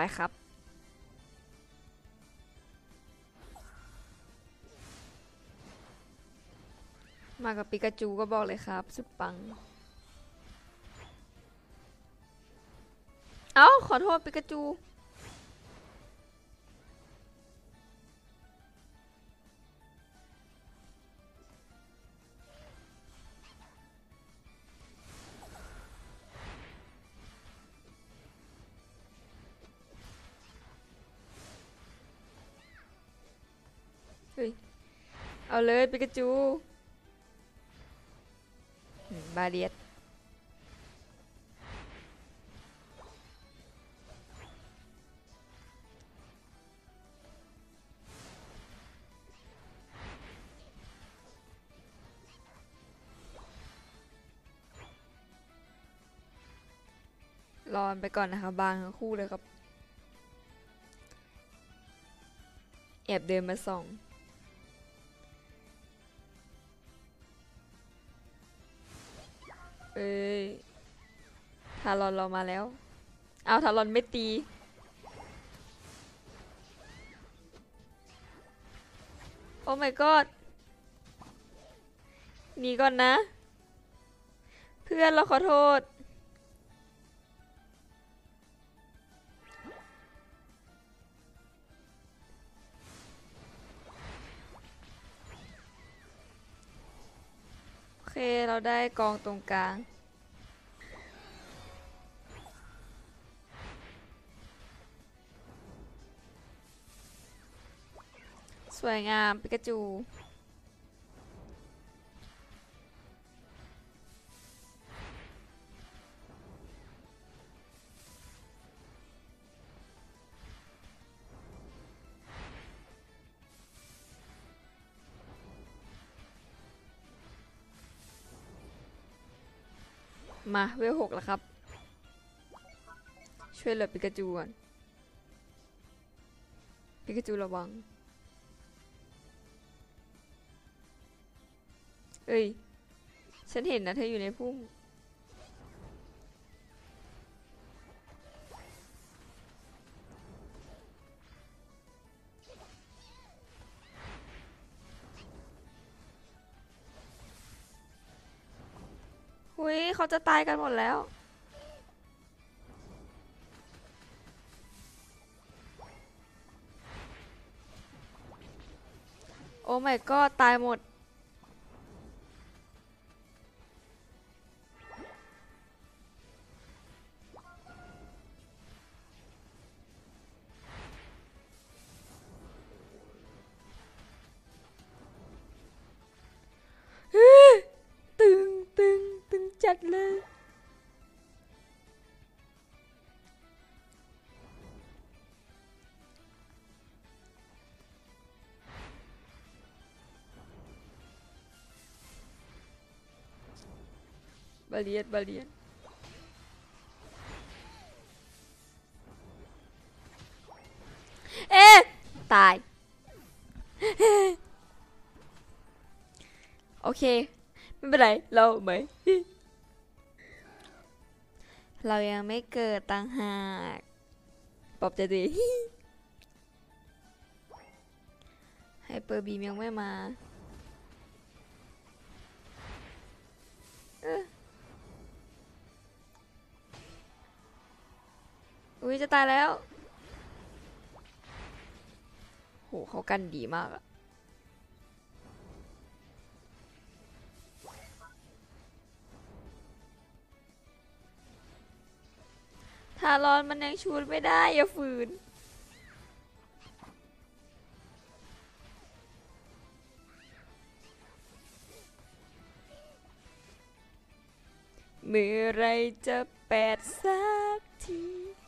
ครับมากับปิกาจูก็บอกเลยครับสุดปังเอ้าขอโทษปิกาจูเฮ้ยเอาเลยปิกาจูบาเลียดรอไปก่อนนะคะบางทั้งคู่เลยครับแอบเดินมาส่องเอ้ยทารอนเรามาแล้วเอาทารอนไม่ตีโอ้ my god หนีก่อนนะเพื่อนเราขอโทษโอเคเราได้กองตรงกลางสวยงามปิกาจูมาเวล 6แล้วครับช่วยเหลือปิกาจูก่อนปิกาจูระวังเอ้ยฉันเห็นนะเธออยู่ในพุ่มหุยเขาจะตายกันหมดแล้วโอ้ my god ตายหมดตึงตึงตึงจัดเลยบาเลียดบาเลียดเอ๊ะตายโอเคไม่เป็นไรเราไหมเรายังไม่เกิดต่างหากปลอบใจดี ไฮเปอร์บีมยังไม่มาอุ้ยจะตายแล้วโหเขากันดีมากอะทารอนมันยังชูดไม่ได้อย่าฝืนเมื่อไรจะ8สักที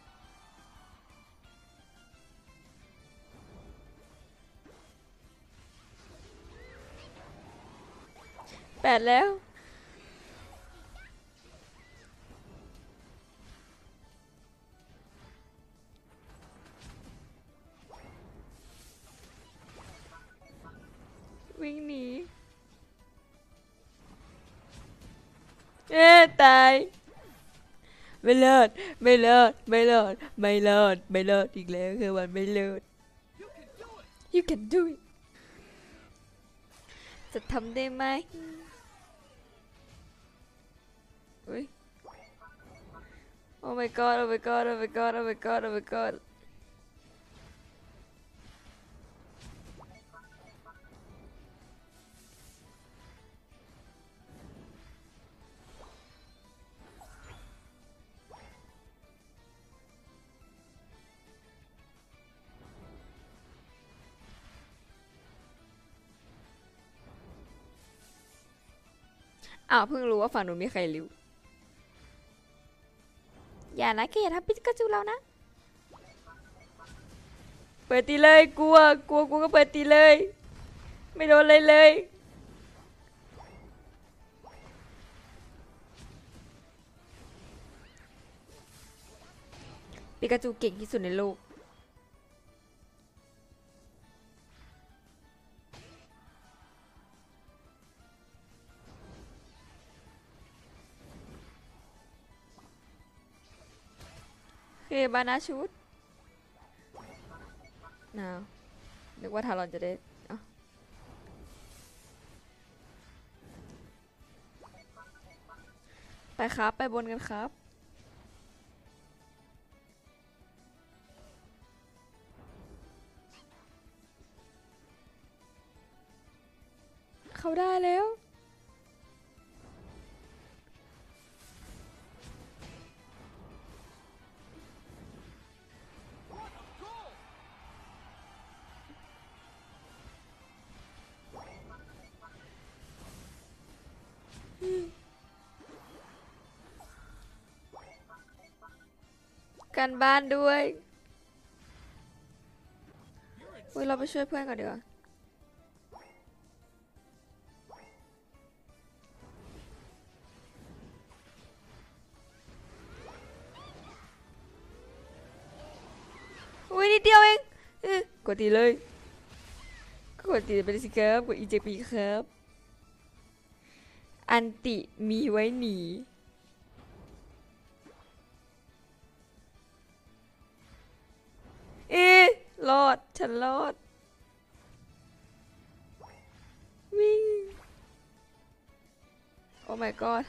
8แล้ววิ่งหนีตายไม่เลิศไม่เลิศไม่เลิศไม่เลิศไม่เลิศอีกแล้วคือมันไม่เลิศ you can do it จะทำได้ไหมอุ้ย oh my god oh my god oh my god oh my god oh my god อ้าวเพิ่งรู้ว่าฝั่งหนูมีใครริ้วอย่านะแกอย่าทำปิกาจูเรานะเปิดตีเลยกลัวกูก็เปิดตีเลยไม่โดนอะไรเลยปิกาจูเก่งที่สุดในโลกเฮ้บานาชุดนาวนึกว่าทารอนจะได้ไปครับไปบนกันครับเขาได้แล้วกันบ้านด้วยอุ้ยเราไปช่วยเพื่อนก่อนดีกว่าอุ้ยนิดเดียวเองกดตีเลยกดตีไปเลยสิครับกดอีเจปีครับอันติมีไว้หนีรอดฉันรอดวิ่งโอ้ my god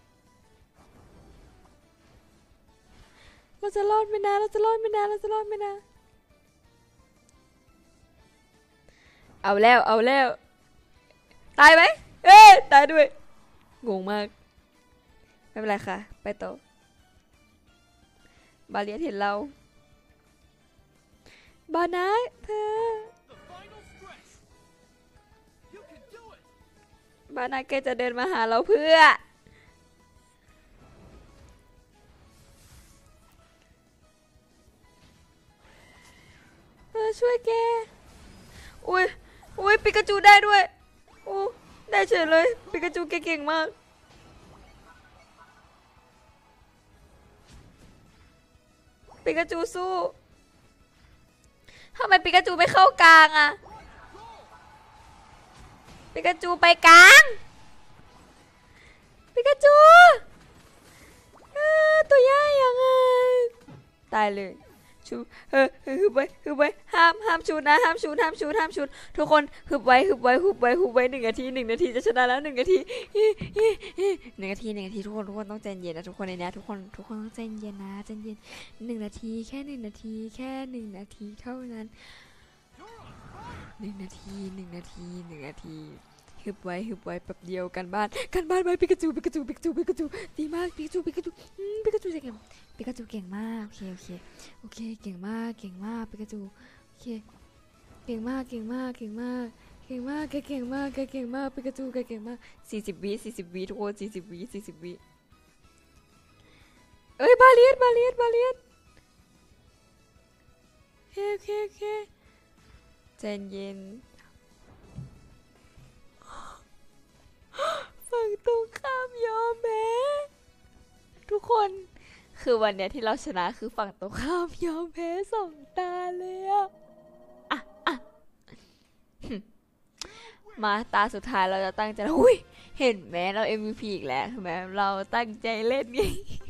เราจะรอดไหมนะเราจะรอดไหมนะเราจะรอดไหมนะเอาแล้วเอาแล้วตายไหมตายด้วยงงมากไม่เป็นไรค่ะไปต่อบาเลียเห็นเราบานะเธอบานะแกจะเดินมาหาเราเพื่อช่วยแกอุ้ยอุ้ยปิกาจูได้ด้วยโอ้ได้เฉยเลยปิกาจูแกเก่งมากปิกาจูสู้ทำไมปิกาจูไม่เข้ากลางอะปิกาจูไปกลางปิกาจูตัวใหญ่ยังไงตายเลยชูฮึบไว้ห้ามชูนะห้ามชูทุกคนฮึบไว้1 นาทีจะชนะแล้ว1 นาที 1 นาทีทุกคนต้องใจเย็นนะทุกคนในนี้ทุกคนต้องใจเย็นนะใจเย็น1 นาทีแค่1 นาทีแค่1 นาทีเท่านั้น1 นาทีฮึบไว้แป๊บเดียวกันบ้านไว้ปิกาจูดีมากปิกาจูเก่งปิกาจูเก่งมากโอเคเก่งมากปิกาจูโอเคเก่งมากแกเก่งมากปิกาจูแกเก่งมาก40 วิทุกคน40 วิบาเลียดโอเคใจเย็นฝั่งตรงข้ามยอมแพ้ทุกคนคือวันเนี้ยที่เราชนะคือฝั่งตรงข้ามยอมแพ้2 ตาเลยอะมาตาสุดท้ายเราจะตั้งใจอุ้ยเห็นไหมเรา MVP อีกแล้วใช่ไหมเราตั้งใจเล่นไง